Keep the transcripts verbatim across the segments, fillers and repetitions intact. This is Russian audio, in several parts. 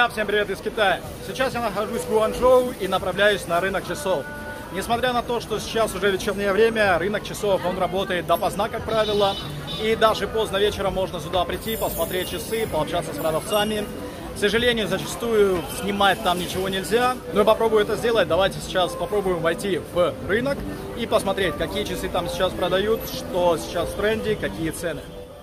Друзья, всем привет из Китая. Сейчас я нахожусь в Гуанчжоу и направляюсь на рынок часов. Несмотря на то, что сейчас уже вечернее время, рынок часов, он работает допоздна, как правило. И даже поздно вечером можно сюда прийти, посмотреть часы, пообщаться с продавцами. К сожалению, зачастую снимать там ничего нельзя, но я попробую это сделать. Давайте сейчас попробуем войти в рынок и посмотреть, какие часы там сейчас продают, что сейчас в тренде, какие цены.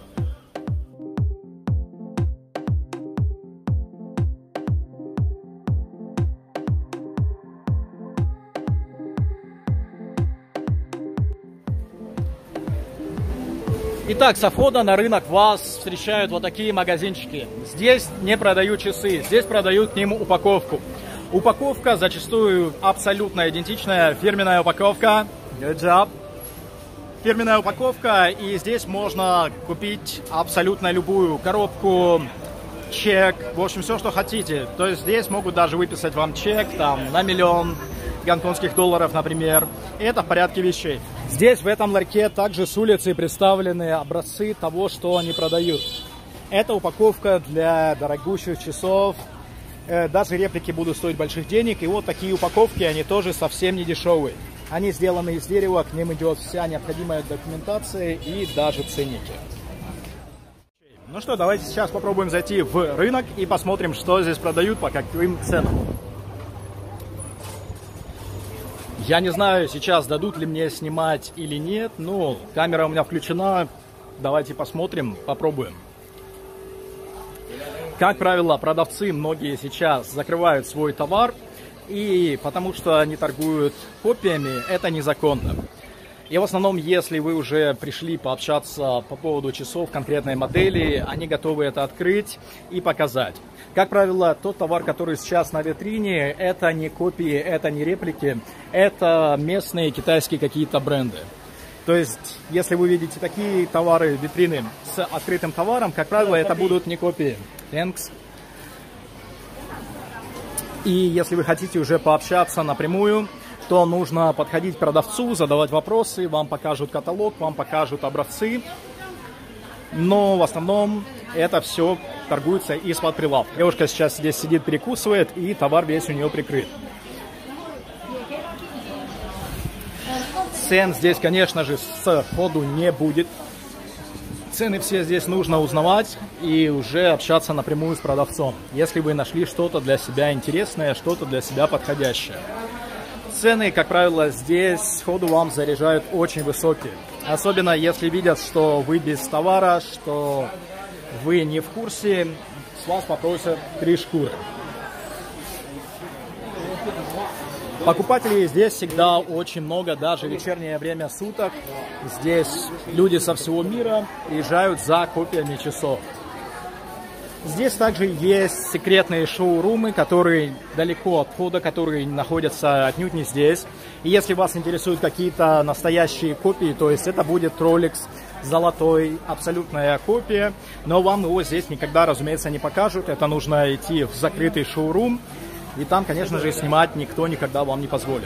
Итак, со входа на рынок вас встречают вот такие магазинчики. Здесь не продают часы, здесь продают к ним упаковку. Упаковка зачастую абсолютно идентичная, фирменная упаковка. Good job. Фирменная упаковка, и здесь можно купить абсолютно любую коробку, чек, в общем, все, что хотите. То есть здесь могут даже выписать вам чек там на миллион гонконгских долларов, например. И это в порядке вещей. Здесь, в этом ларьке, также с улицы представлены образцы того, что они продают. Это упаковка для дорогущих часов. Даже реплики будут стоить больших денег. И вот такие упаковки, они тоже совсем не дешевые. Они сделаны из дерева, к ним идет вся необходимая документация и даже ценники. Ну что, давайте сейчас попробуем зайти в рынок и посмотрим, что здесь продают, по каким ценам. Я не знаю сейчас, дадут ли мне снимать или нет, но камера у меня включена. Давайте посмотрим, попробуем. Как правило, продавцы многие сейчас закрывают свой товар, и потому что они торгуют копиями, это незаконно. И в основном, если вы уже пришли пообщаться по поводу часов конкретной модели, они готовы это открыть и показать. Как правило, тот товар, который сейчас на витрине, это не копии, это не реплики, это местные китайские какие-то бренды. То есть, если вы видите такие товары, витрины с открытым товаром, как правило, это будут не копии. Thanks. И если вы хотите уже пообщаться напрямую, то нужно подходить к продавцу, задавать вопросы, вам покажут каталог, вам покажут образцы. Но в основном это все торгуется из-под прилавка. Девушка сейчас здесь сидит, перекусывает, и товар весь у нее прикрыт. Цен здесь, конечно же, с ходу не будет. Цены все здесь нужно узнавать и уже общаться напрямую с продавцом, если вы нашли что-то для себя интересное, что-то для себя подходящее. Цены, как правило, здесь сходу вам заряжают очень высокие. Особенно если видят, что вы без товара, что вы не в курсе, с вас попросят три шкуры. Покупателей здесь всегда очень много, даже в вечернее время суток. Здесь люди со всего мира приезжают за копиями часов. Здесь также есть секретные шоурумы, которые далеко от входа, которые находятся отнюдь не здесь. И если вас интересуют какие-то настоящие копии, то есть это будет Rolex золотой, абсолютная копия, но вам его здесь никогда, разумеется, не покажут. Это нужно идти в закрытый шоурум, и там, конечно же, снимать никто никогда вам не позволит.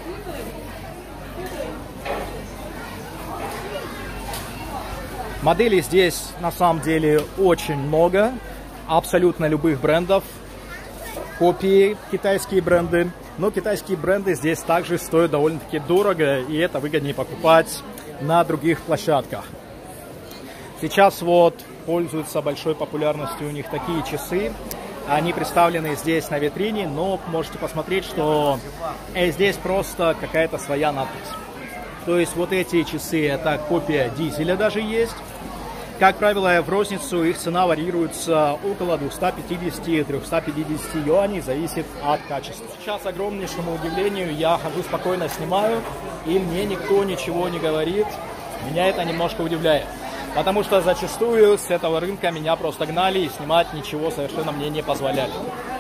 Моделей здесь на самом деле очень много. Абсолютно любых брендов, копии, китайские бренды. Но китайские бренды здесь также стоят довольно-таки дорого, и это выгоднее покупать на других площадках. Сейчас вот пользуются большой популярностью у них такие часы. Они представлены здесь на витрине, но можете посмотреть, что э, здесь просто какая-то своя надпись. То есть вот эти часы, это копия дизеля даже есть. Как правило, в розницу их цена варьируется около двухсот пятидесяти — трёхсот пятидесяти юаней, зависит от качества. Сейчас, к огромнейшему удивлению, я хожу спокойно, снимаю, и мне никто ничего не говорит. Меня это немножко удивляет, потому что зачастую с этого рынка меня просто гнали и снимать ничего совершенно мне не позволяли.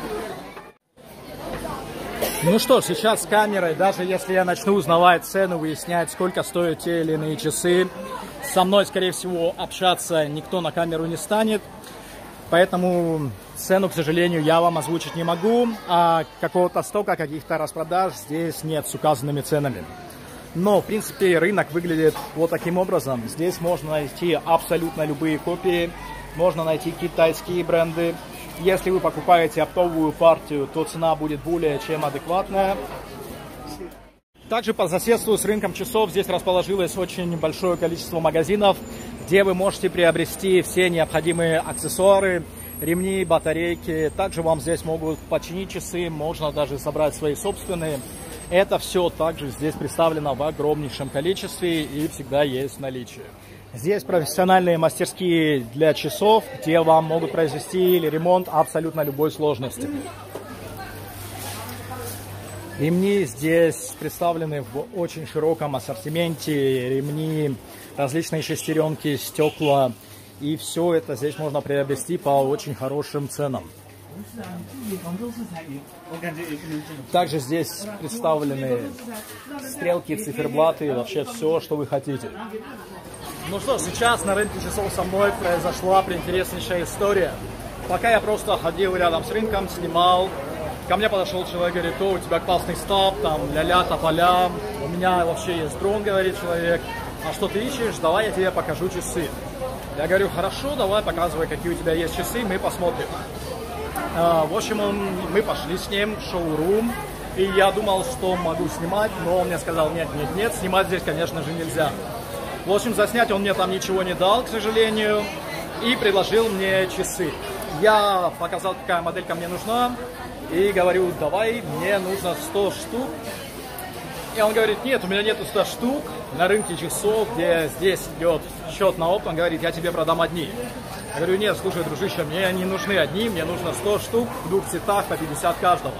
Ну что ж, сейчас с камерой, даже если я начну узнавать цену, выяснять, сколько стоят те или иные часы, со мной, скорее всего, общаться никто на камеру не станет. Поэтому цену, к сожалению, я вам озвучить не могу. А какого-то стока, каких-то распродаж здесь нет с указанными ценами. Но, в принципе, рынок выглядит вот таким образом. Здесь можно найти абсолютно любые копии. Можно найти китайские бренды. Если вы покупаете оптовую партию, то цена будет более чем адекватная. Также по соседству с рынком часов здесь расположилось очень большое количество магазинов, где вы можете приобрести все необходимые аксессуары, ремни, батарейки. Также вам здесь могут починить часы, можно даже собрать свои собственные. Это все также здесь представлено в огромнейшем количестве и всегда есть в наличии. Здесь профессиональные мастерские для часов, где вам могут произвести ремонт абсолютно любой сложности. Ремни здесь представлены в очень широком ассортименте. Ремни, различные шестеренки, стекла. И все это здесь можно приобрести по очень хорошим ценам. Также здесь представлены стрелки, циферблаты, вообще все, что вы хотите. Ну что, сейчас на рынке часов со мной произошла приинтереснейшая история. Пока я просто ходил рядом с рынком, снимал, ко мне подошел человек, говорит: о, у тебя классный стаб, там, ля-ля, тополя, у меня вообще есть дрон, говорит человек, а что ты ищешь, давай я тебе покажу часы. Я говорю: хорошо, давай показывай, какие у тебя есть часы, мы посмотрим. В общем, он, мы пошли с ним в шоурум, и я думал, что могу снимать, но он мне сказал: нет, нет, нет, снимать здесь, конечно же, нельзя. В общем, заснять он мне там ничего не дал, к сожалению, и предложил мне часы. Я показал, какая моделька мне нужна, и говорю: давай, мне нужно сто штук. И он говорит: нет, у меня нету ста штук на рынке часов, где здесь идет счет на опт. Он говорит: я тебе продам одни. Я говорю: нет, слушай, дружище, мне не нужны одни, мне нужно сто штук в двух цветах по пятьдесят каждого.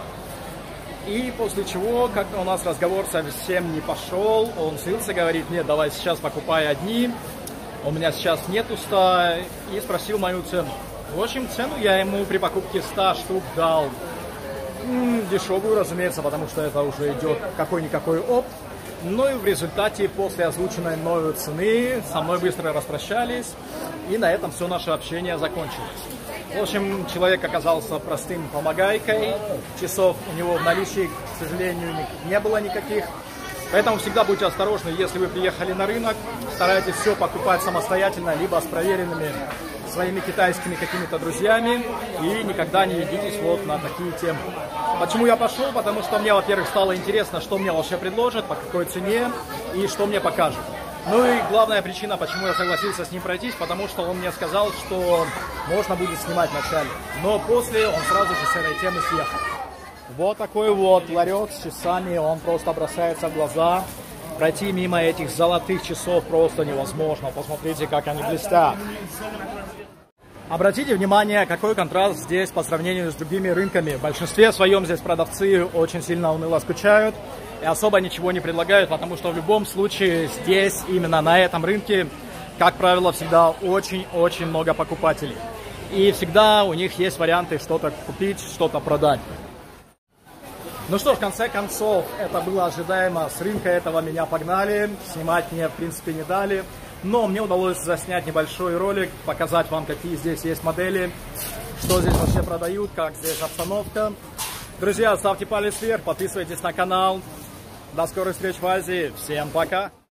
И после чего, как-то у нас разговор совсем не пошел, он слился, говорит: нет, давай сейчас покупай одни, у меня сейчас нету ста, и спросил мою цену. В общем, цену я ему при покупке ста штук дал м, дешевую, разумеется, потому что это уже идет какой-никакой опт. Ну и в результате, после озвученной мною цены, со мной быстро распрощались, и на этом все наше общение закончилось. В общем, человек оказался простым помогайкой, часов у него в наличии, к сожалению, не было никаких. Поэтому всегда будьте осторожны, если вы приехали на рынок, старайтесь все покупать самостоятельно, либо с проверенными своими китайскими какими-то друзьями, и никогда не ведитесь вот на такие темы. Почему я пошел? Потому что мне, во-первых, стало интересно, что мне вообще предложат, по какой цене и что мне покажут. Ну и главная причина, почему я согласился с ним пройтись, потому что он мне сказал, что можно будет снимать вначале, но после он сразу же с этой темы съехал. Вот такой вот ларек с часами, он просто бросается в глаза. Пройти мимо этих золотых часов просто невозможно. Посмотрите, как они блестят. Обратите внимание, какой контраст здесь по сравнению с другими рынками. В большинстве своем здесь продавцы очень сильно уныло скучают и особо ничего не предлагают, потому что в любом случае здесь, именно на этом рынке, как правило, всегда очень-очень много покупателей. И всегда у них есть варианты что-то купить, что-то продать. Ну что ж, в конце концов, это было ожидаемо. С рынка этого меня погнали, снимать мне, в принципе, не дали. Но мне удалось заснять небольшой ролик, показать вам, какие здесь есть модели, что здесь вообще продают, как здесь обстановка. Друзья, ставьте палец вверх, подписывайтесь на канал. До скорых встреч в Азии. Всем пока!